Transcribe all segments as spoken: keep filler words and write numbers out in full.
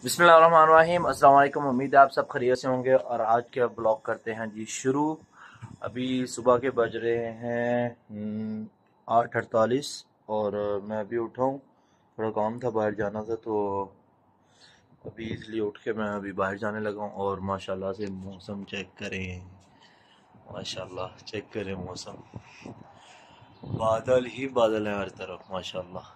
बिस्मिल्लाहिर्रहमानिर्रहीम। अस्सलाम वालेकुम। उम्मीद है आप सब खैरियत से होंगे और आज के ब्लॉग करते हैं जी शुरू। अभी सुबह के बज रहे हैं आठ अड़तालीस और मैं अभी उठा हूँ। थोड़ा काम था, बाहर जाना था, तो अभी इसलिए उठ के मैं अभी बाहर जाने लगा हूँ। और माशाल्लाह से मौसम चेक करें, माशाल्लाह चेक करें मौसम, बादल ही बादल हैं हर तरफ माशाल्लाह।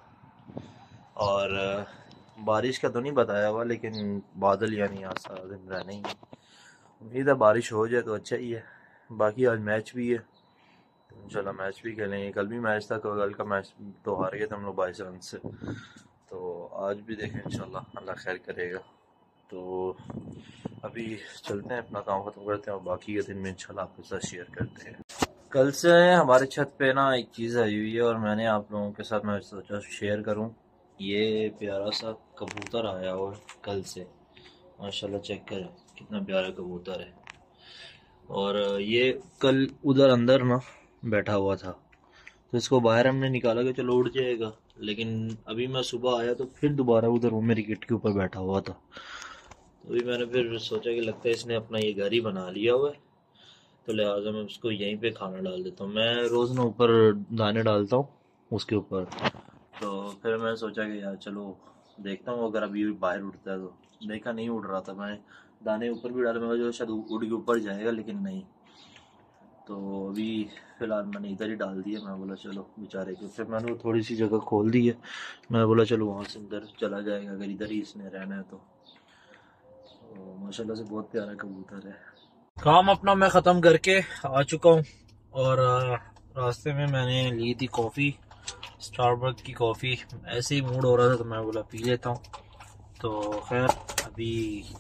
और बारिश का तो नहीं बताया हुआ, लेकिन बादल यानी आज सारा दिन रहने ही है। उम्मीद है बारिश हो जाए तो अच्छा ही है। बाकी आज मैच भी है, तो इंशाल्लाह मैच भी खेलेंगे। कल भी मैच था, कल का मैच तो हार गए थे हम लोग बाईस रन से, तो आज भी देखें इंशाल्लाह अल्लाह खैर करेगा। तो अभी चलते हैं, अपना काम ख़त्म करते हैं और बाकी के दिन में इंशाल्लाह आपके साथ शेयर करते हैं। कल से हमारे छत पे ना एक चीज़ आई हुई है और मैंने आप लोगों के साथ मैं सोचा शेयर करूं। ये प्यारा सा कबूतर आया हुआ है कल से, माशाल्लाह चेक करें कितना प्यारा कबूतर है। और ये कल उधर अंदर ना बैठा हुआ था, तो इसको बाहर हमने निकाला कि चलो उड़ जाएगा, लेकिन अभी मैं सुबह आया तो फिर दोबारा उधर वो मेरी गेट के ऊपर बैठा हुआ था। तो अभी मैंने फिर सोचा कि लगता है इसने अपना ये घर ही बना लिया हुआ है, तो लिहाजा मैं उसको यहीं पे खाना डाल देता हूँ। मैं रोज़ ना ऊपर दाने डालता हूँ उसके ऊपर, तो फिर मैंने सोचा कि यार चलो देखता हूँ अगर अभी बाहर उड़ता है। तो देखा नहीं उड़ रहा था, मैं दाने ऊपर भी डाले, मैं जो शायद उड़ के ऊपर जाएगा, लेकिन नहीं। तो अभी फ़िलहाल मैंने इधर ही डाल दिया। मैं बोला चलो बेचारे के, फिर मैंने वो थोड़ी सी जगह खोल दी है। मैं बोला चलो वहाँ से अंदर चला जाएगा अगर इधर ही इसने रहना है तो। तो माशाल्लाह से बहुत प्यारा कबूतर है। काम अपना मैं ख़त्म करके आ चुका हूँ और रास्ते में मैंने ली थी कॉफ़ी, स्टारबक्स की कॉफ़ी। ऐसे ही मूड हो रहा था तो मैं बोला पी लेता हूँ। तो खैर अभी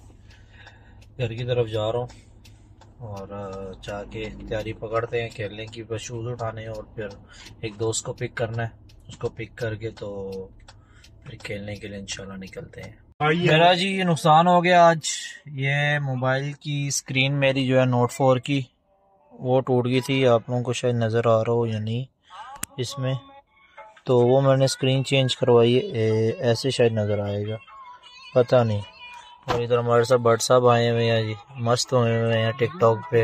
घर की तरफ जा रहा हूँ और जाके तैयारी पकड़ते हैं खेलने की, बस शूज़ उठाने हैं और फिर एक दोस्त को पिक करना है। उसको पिक करके तो फिर खेलने के लिए इंशाल्लाह निकलते हैं। मेरा जी ये नुकसान हो गया आज। ये मोबाइल की स्क्रीन मेरी जो है नोट फोर की, वो टूट गई थी। आप लोगों को शायद नज़र आ रहा हो या नहीं इसमें, तो वो मैंने स्क्रीन चेंज करवाई है। ऐसे शायद नज़र आएगा, पता नहीं। और इधर हमारे साथ बट साहब आए हुए हैं जी, मस्त हुए हुए हैं टिकटॉक पे।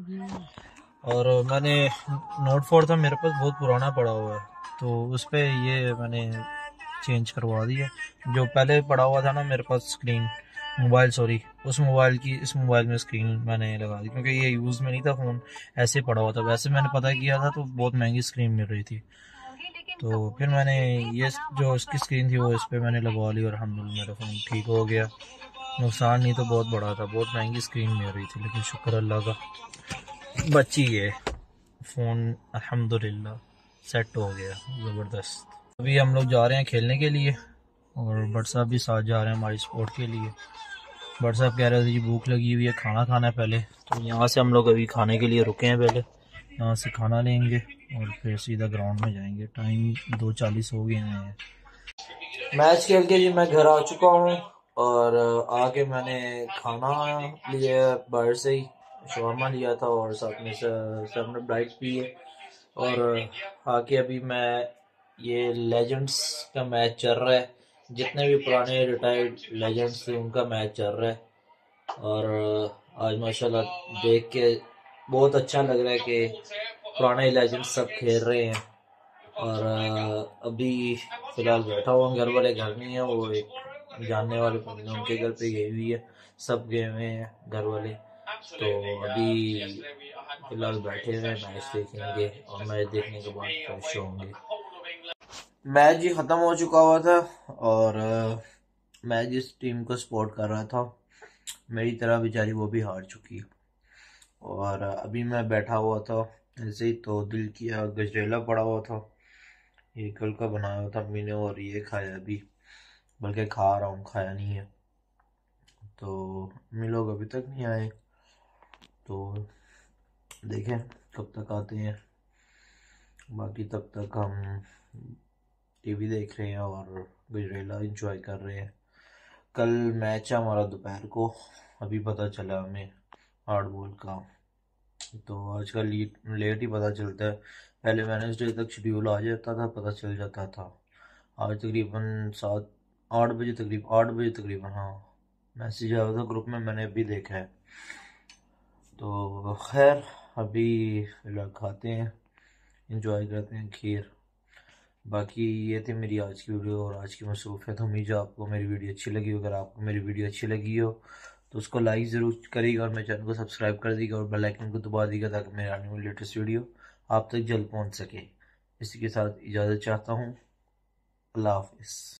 और मैंने नोट फोर था मेरे पास, बहुत पुराना पड़ा हुआ है, तो उस पर ये मैंने चेंज करवा दी है। जो पहले पड़ा हुआ था ना मेरे पास स्क्रीन मोबाइल, सॉरी, उस मोबाइल की इस मोबाइल में स्क्रीन मैंने लगा दी, क्योंकि ये यूज़ में नहीं था फ़ोन, ऐसे पड़ा हुआ था। वैसे मैंने पता किया था तो बहुत महंगी स्क्रीन मिल रही थी, तो फिर मैंने ये जो इसकी स्क्रीन थी वो इस पर मैंने लगवा ली और अल्हम्दुलिल्लाह मेरा फ़ोन ठीक हो गया। नुकसान नहीं तो बहुत बड़ा था, बहुत महंगी स्क्रीन मिल रही थी, लेकिन शुक्र अल्लाह का बची है। फ़ोन अल्हम्दुलिल्लाह सेट हो गया ज़बरदस्त। अभी हम लोग जा रहे हैं खेलने के लिए और बट साहब भी साथ जा रहे हैं हमारी सपोर्ट के लिए। बट साहब कह रहे थे जी भूख लगी हुई है, खाना खाना है पहले, तो यहाँ से हम लोग अभी खाने के लिए रुके हैं। पहले यहाँ से खाना लेंगे और फिर सीधा ग्राउंड में जाएंगे। टाइम दो चालीस हो गए हैं। मैच खेल के जी मैं घर आ चुका हूँ और आके मैंने खाना लिया बाहर से ही, शवारमा लिया था और साथ में सेवन अप डाइट पी है। और आके अभी मैं ये लेजेंड्स का मैच चल रहा है, जितने भी पुराने रिटायर्ड लेजेंड्स थे उनका मैच चल रहा है। और आज माशाल्लाह देख के बहुत अच्छा लग रहा है कि पुराने लेजेंड्स सब खेल रहे हैं। और अभी फ़िलहाल बैठा हुआ, घर वाले घर नहीं है, वो एक जानने वाले बंदे उनके घर पे गई हुई है, सब गए हुए हैं घर वाले। तो अभी फ़िलहाल बैठे हुए मैच देखेंगे और मैच देखने के बाद फ्रेश होंगे। मैच जी ख़त्म हो चुका हुआ था और मैं जिस टीम को सपोर्ट कर रहा था मेरी तरह बेचारी वो भी हार चुकी। और अभी मैं बैठा हुआ था ऐसे ही, तो दिल किया, गजरेला पड़ा हुआ था, ये कल का बनाया हुआ था अम्मी ने, और ये खाया अभी, बल्कि खा रहा हूँ, खाया नहीं है। तो अम्मी लोग अभी तक नहीं आए, तो देखें कब तक आते हैं। बाकी तब तक हम टीवी देख रहे हैं और गजरेला एंजॉय कर रहे हैं। कल मैच है हमारा दोपहर को, अभी पता चला हमें आठ बॉल का, तो आजकल लेट ही पता चलता है। पहले वेडनेसडे तक शेड्यूल आ जाता था, पता चल जाता था। आज तकरीबन सात आठ बजे तकरीबन आठ बजे तकरीबन हाँ मैसेज आया था ग्रुप में, मैंने अभी देखा है। तो खैर अभी फिलहाल खाते हैं, इंजॉय करते हैं खीर। बाकी ये थी मेरी आज की वीडियो और आज की मसरूफियत। उम्मीद है आपको मेरी वीडियो अच्छी लगी। अगर आपको मेरी वीडियो अच्छी लगी हो तो उसको लाइक ज़रूर करिएगा और मेरे चैनल को सब्सक्राइब कर दीजिएगा और बेल आइकन को दबा दीजिएगा ताकि मेरे आने वाली लेटेस्ट वीडियो आप तक जल्द पहुंच सके। इसी के साथ इजाज़त चाहता हूँ। अल्लाह हाफिज़।